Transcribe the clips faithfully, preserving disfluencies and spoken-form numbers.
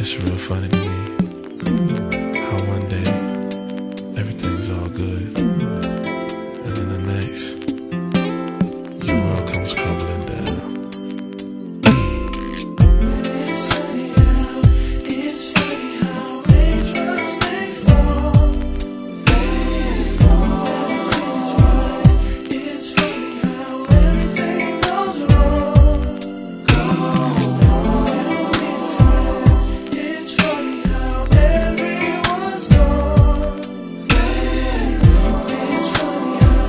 It's real funny to me how one day everything's all good, and then the next, your world comes crumbling down. It's funny how, it's funny how raindrops they fall, they fall. It's funny how everything goes wrong, goes wrong. It's funny how everyone's gone, they're gone. It's funny how,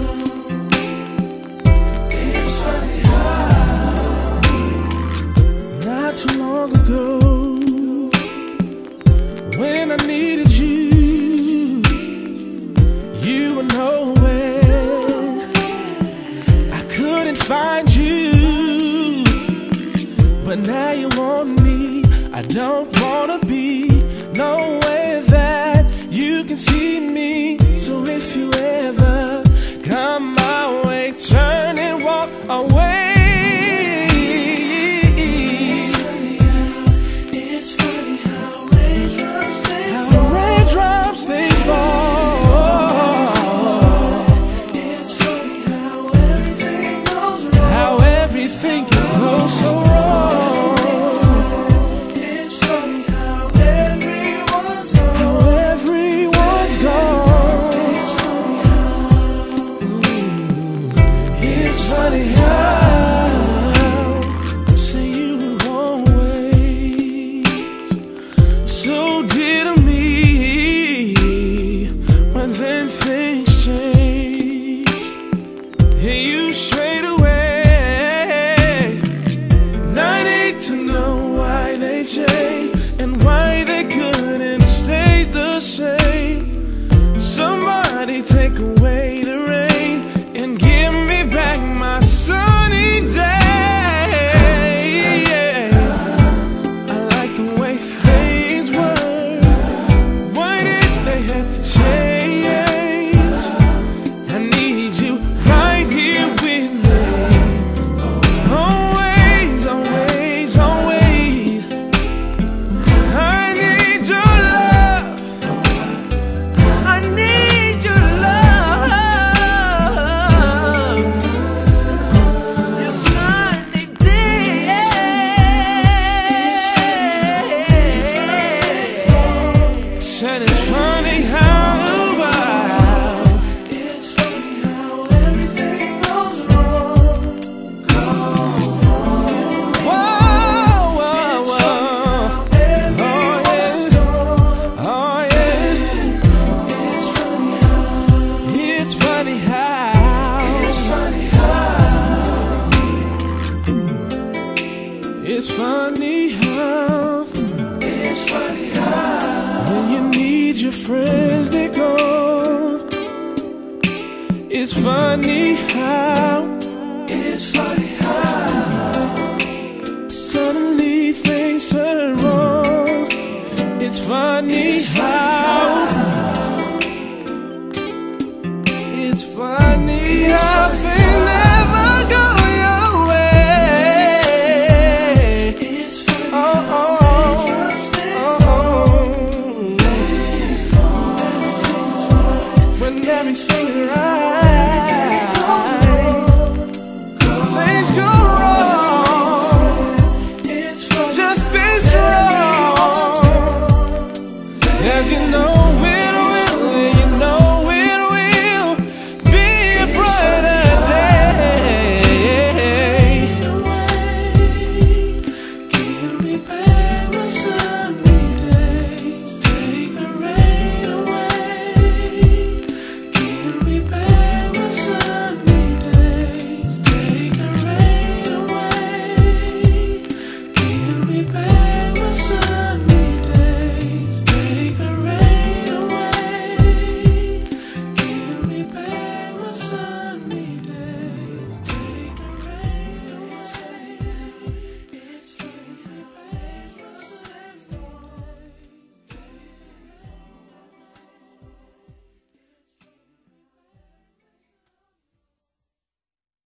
it's funny how. Not too long ago, when I needed you, you were nowhere. I couldn't find you, but now you want me. I don't wanna be nowhere that you can see me. So if you ever come my way, turn and walk away. It's funny how, it's funny how raindrops they fall. How raindrops they fall. It's funny how everything goes wrong. How everything can go so wrong. It's funny how everyone's gone. How everyone's gone. It's funny how. Say you were always so dear to me, but then things changed. Hit you straight away. And I need to know why they changed and why they couldn't stay the same. Somebody take away the rain and give me back my sunny day. I like the way things were. Why did they have to change? I need you right here with me. Always, always, always. I need your love. I need your love. Your sunny day. Said it's funny how, it's funny how everything goes wrong. Whoa, whoa, whoa. Oh yeah, it's funny how, it's funny how, it's funny how, it's funny how, it's funny how. When you need your friends, they're gone. It's funny how, it's funny how. Suddenly things turn wrong. It's funny how.